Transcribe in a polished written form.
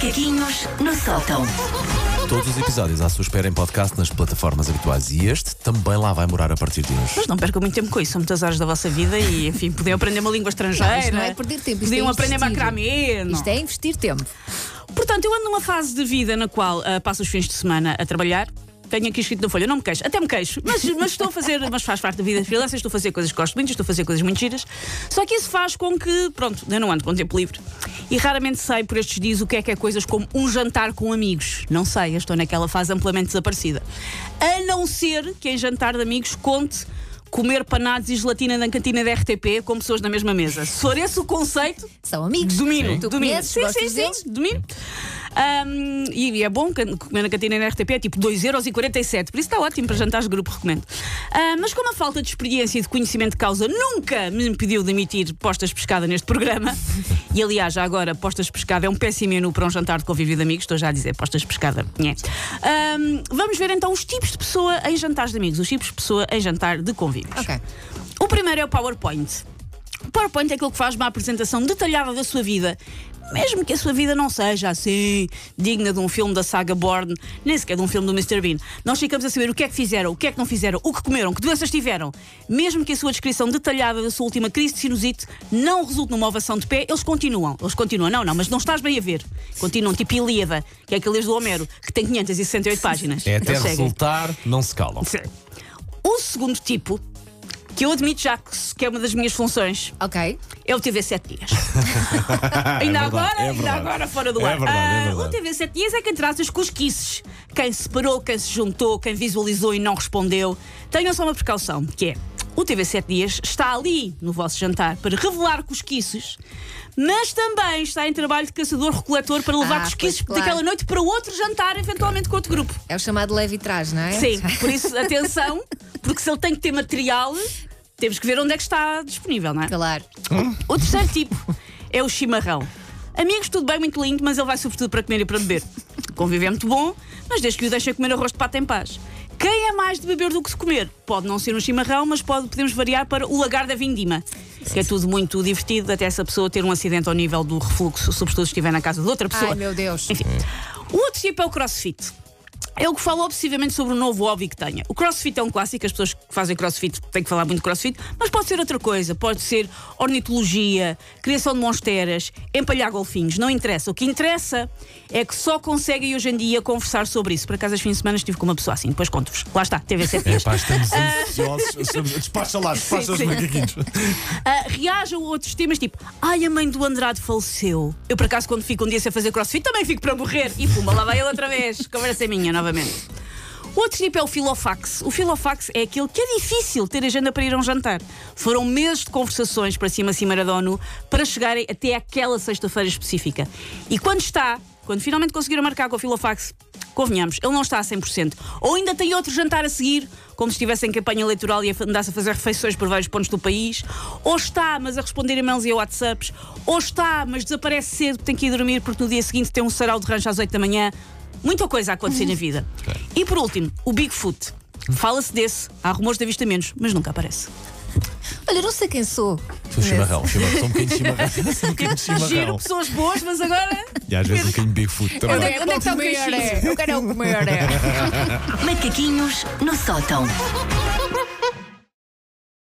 Macaquinhos no sótão. Todos os episódios à sua espera em podcast nas plataformas habituais e este também lá vai morar a partir de hoje. Mas não percam muito tempo com isso, são muitas horas da vossa vida e, enfim, podiam aprender uma língua estrangeira. Isto não é perder tempo, isto podiam é aprender investir. macramê. Isto é investir tempo. Portanto, eu ando numa fase de vida na qual passo os fins de semana a trabalhar. Tenho aqui escrito na folha, não me queixo, até me queixo, mas estou a fazer, mas faz parte da vida de freelancer, estou a fazer coisas que gosto muito, estou a fazer coisas muito giras. Só que isso faz com que, pronto, eu não ando com tempo livre. E raramente sei por estes dias o que é coisas como um jantar com amigos. Não sei, eu estou naquela fase amplamente desaparecida. A não ser que em jantar de amigos conte comer panados e gelatina na cantina da RTP com pessoas na mesma mesa. Se for esse o conceito, São amigos. domino. Tu Domino. conheces, gostas deles? Domino. E é bom comer na cantina na RTP, é tipo 2,47€. Por isso está ótimo para jantares de grupo, recomendo. Mas como a falta de experiência e de conhecimento de causa nunca me impediu de emitir postas de pescada neste programa, e aliás, já agora, postas de pescada é um péssimo menu para um jantar de convívio de amigos, estou já a dizer postas de pescada. Vamos ver então os tipos de pessoa em jantares de amigos, os tipos de pessoa em jantar de convívios. Ok. O primeiro é o PowerPoint. O PowerPoint é aquilo que faz uma apresentação detalhada da sua vida, mesmo que a sua vida não seja assim, digna de um filme da saga Bourne, nem sequer de um filme do Mr. Bean. Nós ficamos a saber o que é que fizeram, o que é que não fizeram, o que comeram, que doenças tiveram. Mesmo que a sua descrição detalhada da sua última crise de sinusite não resulte numa ovação de pé, eles continuam. Não, mas não estás bem a ver. Continuam, tipo Ilíada, que é aquele livro do Homero, que tem 568 páginas. É até Eles seguem. resultar, não se calam. Sim. O segundo tipo, que eu admito já que é uma das minhas funções, Ok. é o TV 7 dias. ainda agora fora do ar. O TV 7 dias é quem traz as cosquices. Quem se separou, quem se juntou, quem visualizou e não respondeu. Tenham só uma precaução, que é: o TV 7 dias está ali no vosso jantar para revelar cosquices, mas também está em trabalho de caçador-recoletor para levar cosquices pois, claro. daquela noite para outro jantar, eventualmente com outro grupo. É o chamado leve e trás, não é? Sim, por isso, atenção, porque se ele tem que ter material, temos que ver onde é que está disponível, não é? Claro. O terceiro tipo é o chimarrão. Amigos, tudo bem, muito lindo, mas ele vai sobretudo para comer e para beber. Conviver é muito bom, mas desde que o deixem comer arroz de pato em paz. Quem é mais de beber do que de comer? Pode não ser um chimarrão, mas podemos variar para o lagar da vindima, que é tudo muito divertido, até essa pessoa ter um acidente ao nível do refluxo, sobretudo se estiver na casa de outra pessoa. Ai, meu Deus. Enfim. O outro tipo é o crossfit. É o que fala obsessivamente sobre o novo hobby que tenha. O crossfit é um clássico, as pessoas que fazem crossfit têm que falar muito de crossfit, mas pode ser outra coisa, pode ser ornitologia, criação de monsteras, empalhar golfinhos, não interessa. O que interessa é que só conseguem hoje em dia conversar sobre isso. Por acaso, este fim de semana estive com uma pessoa assim, depois conto-vos. Lá está, TV 7 dias. Pá, estamos ansiosos. Despacha lá, despacha os Sim. macaquinhos. Reajam a outros temas tipo: ai, a mãe do Andrade faleceu. Eu, por acaso, quando fico um dia sem fazer crossfit, também fico para morrer. E pumba, lá vai ele outra vez. Conversa é minha, novamente. O outro tipo é o filofax. O filofax é aquele que é difícil ter agenda para ir a um jantar. Foram meses de conversações para cima da ONU para chegarem até aquela sexta-feira específica. E quando finalmente conseguiram marcar com o filofax, convenhamos, ele não está a 100%. Ou ainda tem outro jantar a seguir, como se estivesse em campanha eleitoral e andasse a fazer refeições por vários pontos do país. Ou está, mas a responder e-mails e a WhatsApps. Ou está, mas desaparece cedo, tem que ir dormir porque no dia seguinte tem um sarau de rancho às 8 da manhã. Muita coisa a acontecer na vida. E por último, o Bigfoot. Fala-se desse, há rumores de avistamentos, mas nunca aparece. Olha, não sei quem sou. Sou chimarrão, sou um bocadinho de chimarrão. Sou um bocadinho de Giro, chimarrão. pessoas boas, mas agora. E às vezes um bocadinho de Bigfoot também. Onde é que está o comer? cachimbo? Eu quero comer. Macaquinhos no sótão.